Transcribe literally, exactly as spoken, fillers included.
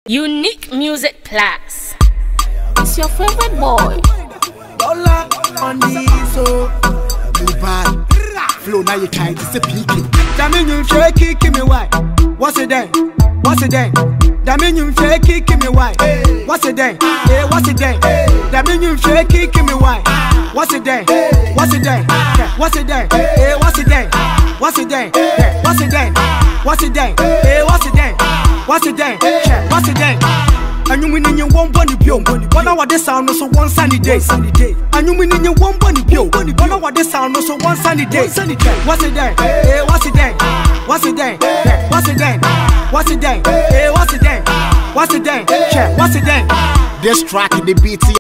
Unique Music Plus. It's your favorite boy. Dollar on the so Dubai. Flow now you try to say peaking. That mean you shake it, give me why? What's it then? What's it then? That mean you shake it, give me why? What's it then? Hey, what's it then? That mean you shake it, give me why? What's it then? What's it then? What's it then? Hey, what's it then? What's it then? What's it then? What's it then? Hey, what's it then? What's it then? What's it then? And you mean you won't bunny bio. One hour this sound so one sunny day. And you mean you won't bunny bio. One hour this sound so one sunny day. What's it then? Hey, what's it then? What's it then? What's it then? What's it then? Hey, what's it then? What's it then? What's it then? This track in the beat.